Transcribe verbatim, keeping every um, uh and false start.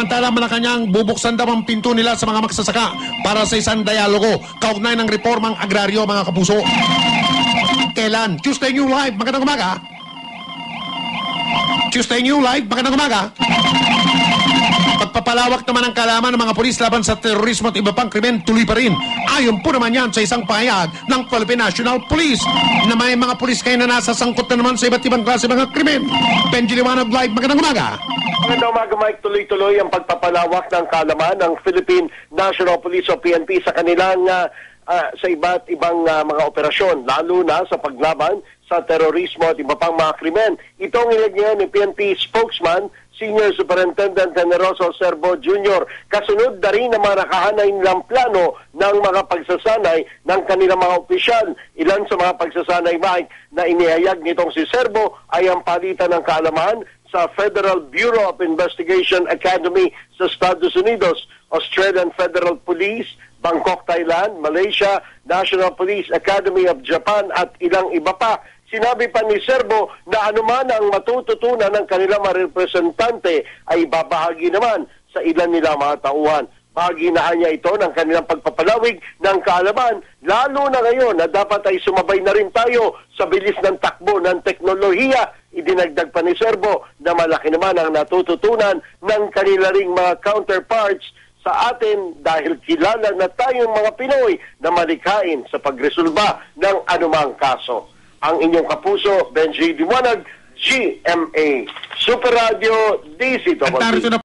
Samantala, Malacanang, bubuksan daw ang pinto nila sa mga magsasaka para sa isang dialogo kaugnay ng reformang agraryo, mga kapuso. Kailan? Tuesday New Live. Magandang umaga. Tuesday New Live. Magandang umaga. Pagpapalawak naman ang kalaman ng mga pulis laban sa terorismo at iba pang krimen tuloy pa rin. Ayon po naman yan sa isang pahayag ng Philippine National Police na may mga pulis kayo na nasa sangkot na naman sa iba't ibang klase mga krimen. Benji Liwanag Live, magandang umaga. Magandang umaga, Mike. Tuloy-tuloy ang pagpapalawak ng kalaman ng Philippine National Police o P N P sa kanilang uh, uh, sa iba't ibang uh, mga operasyon, lalo na sa paglaban sa terorismo at iba pang mga krimen. Ito ang ilagyan ni P N P spokesman, Senior Superintendent Generoso Servo Junior Kasunod na rin ang mga nakahanay nilang plano ng mga pagsasanay ng kanilang mga opisyal. Ilan sa mga pagsasanay, Mike, na inihayag nitong si Servo ay ang palitan ng kaalaman sa Federal Bureau of Investigation Academy sa Estados Unidos, Australian Federal Police, Bangkok, Thailand, Malaysia, National Police Academy of Japan at ilang iba pa. Sinabi pa ni Servo na anuman ang matututunan ng kanilang mga representante ay babahagi naman sa ilan nila mga tauhan. Bahaginahan niya ito ng kanilang pagpapalawig ng kaalaman, lalo na ngayon na dapat ay sumabay na rin tayo sa bilis ng takbo ng teknolohiya. Idinagdag pa ni Servo na malaki naman ang natututunan ng kanila ring mga counterparts sa atin dahil kilala na tayong mga Pinoy na malikhain sa pagresolba ng anumang kaso. Ang inyong kapuso, Benji Liwanag, G M A Super Radio D C W.